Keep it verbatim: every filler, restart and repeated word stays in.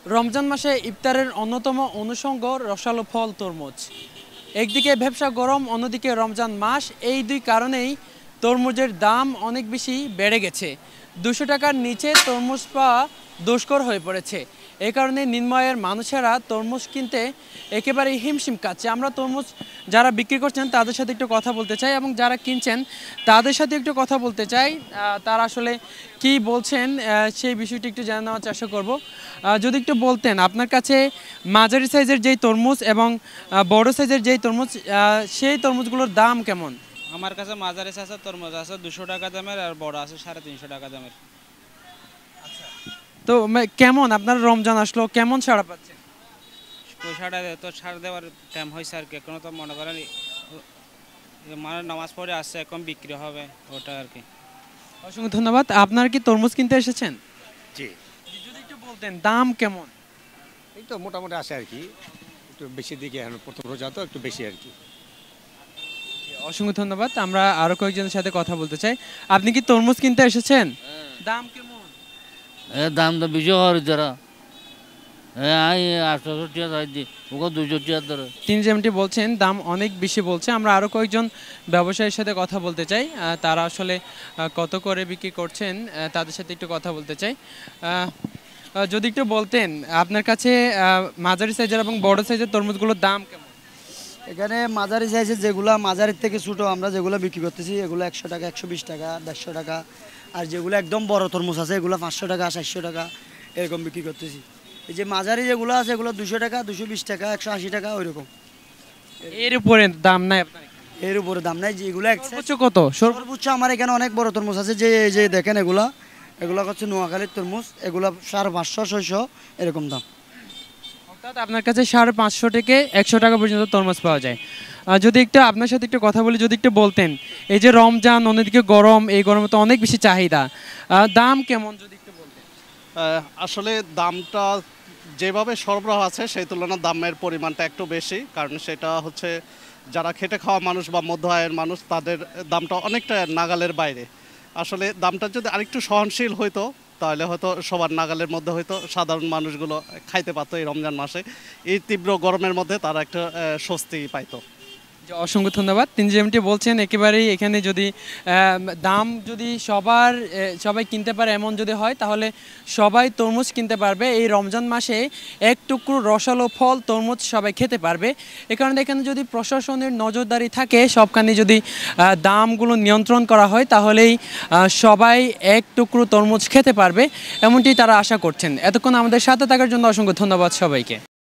রমজান মাসে ইফতারের অন্যতম অনুষঙ্গ রসালো ফল তরমুজ। একদিকে ব্যবসা গরম, অন্যদিকে রমজান মাস, এই দুই কারণেই তরমুজের দাম অনেক বেশি বেড়ে গেছে। দুশো টাকার নিচে তরমুজ পাওয়া দুষ্কর হয়ে পড়েছে। এই কারণে নিম্নআয়ের মানুষেরা তরমুজ কিনতে একেবারেই হিমশিম খাচ্ছে। আমরা তরমুজ যারা বিক্রি করছেন তাদের সাথে একটু কথা বলতে চাই এবং যারা কিনছেন তাদের সাথে একটু কথা বলতে চাই। তারা আসলে কি বলছেন সেই বিষয়টি একটু জানা নেওয়ার চেষ্টা করব। যদি একটু বলতেন আপনার কাছে মাঝারি সাইজের যেই তরমুজ এবং বড় সাইজের যেই তরমুজ, সেই তরমুজগুলোর দাম কেমন? আমার কাছে মাঝারি সাইজের তরমুজ আছে দুশো টাকা দামের, আর বড় আছে সাড়ে তিনশো টাকা দামের। তো কেমন আপনার রমজান আসলো, কেমন সাড়া পাচ্ছেন? ওই সাড়া তো ছাড় দেওয়ার টাইম হয়েছে আর কি, এখনো তো মনে করেন মানে নামাজ পড়ে আসছে, এখন বিক্রি হবে ওটা আর কি। অসংখ্য ধন্যবাদ। আপনার কি তরমুজ কিনতে এসেছেন? জি। যদি একটু বলতেন দাম কেমন? এই তো মোটামুটি আসে আর কি, একটু বেশি দিকে এখন প্রথম রোজা তো একটু বেশি আর কি। অসংখ্য ধন্যবাদ। আমরা আরো কয়েকজনের সাথে কথা বলতে চাই। আপনি কি তরমুজ কিনতে এসেছেন? দাম কেমন? দাম তো বেশি হওয়ার যারা আটশো টাকা চাই দি ওকে দুশো টাকা ধরে। তিনি যেমনটি বলছেন দাম অনেক বেশি বলছে। আমরা আরো কয়েকজন ব্যবসায়ীর সাথে কথা বলতে চাই, তারা আসলে কত করে বিক্রি করছেন তাদের সাথে একটু কথা বলতে চাই। যদি একটু বলতেন আপনার কাছে মাঝারি সাইজের এবং বড় সাইজের তরমুজগুলোর দাম কেমন? এখানে মাঝারি সাইজের যেগুলো মাঝারির থেকে ছোটো আমরা যেগুলো বিক্রি করতেছি এগুলো একশো টাকা, একশো বিশ টাকা, দেড়শো টাকা। আর যেগুলো একদম বড় তরমুজ আছে এগুলো পাঁচশো টাকা, চারশো টাকা এরকম বিক্রি করতেছি। এই যে মাঝারি যেগুলো আছে এগুলো দুশো টাকা, দুশো বিশ টাকা, একশো আশি টাকা ওইরকম। এর উপরে দাম নাই আপনার? এর উপরে দাম নাই। যেগুলো সর্বোচ্চ কত? সর্বোচ্চ আমার এখানে অনেক বড় তরমুজ আছে, যে যে দেখেন এগুলা এগুলো হচ্ছে নোয়াখালীর তরমুজ, এগুলো সাড়ে পাঁচশো ছয়শো এরকম দাম। অর্থাৎ আপনার কাছে সাড়ে পাঁচশো থেকে একশো টাকা পর্যন্ত তরমুজ পাওয়া যায়। যদি একটু আপনার সাথে একটু কথা বলি, যদি একটু বলতেন এই যে রমজান, অন্যদিকে গরম, এই গরমে তো অনেক বেশি চাহিদা, দাম কেমন যদি একটু বলতেন? আসলে দামটা যেভাবে সরবরাহ আছে সেই তুলনায় দামের পরিমাণটা একটু বেশি, কারণ সেটা হচ্ছে যারা খেটে খাওয়া মানুষ বা মধ্য আয়ের মানুষ তাদের দামটা অনেকটা নাগালের বাইরে। আসলে দামটা যদি আরেকটু সহনশীল হইতো তাহলে হয়তো সবার নাগালের মধ্যে হয়তো সাধারণ মানুষগুলো খাইতে পারতো এই রমজান মাসে। এই তীব্র গরমের মধ্যে তারা একটা স্বস্তি পাইতো। অসংখ্য ধন্যবাদ। তিনি যেমনটি বলছেন একেবারেই এখানে যদি দাম যদি সবার সবাই কিনতে পারে এমন যদি হয় তাহলে সবাই তরমুজ কিনতে পারবে। এই রমজান মাসে এক টুকরো রসালো ফল তরমুজ সবাই খেতে পারবে। এ কারণে এখানে যদি প্রশাসনের নজরদারি থাকে, সবখানে যদি দামগুলো নিয়ন্ত্রণ করা হয় তাহলেই সবাই এক টুকরো তরমুজ খেতে পারবে, এমনটি তারা আশা করছেন। এতক্ষণ আমাদের সাথে থাকার জন্য অসংখ্য ধন্যবাদ সবাইকে।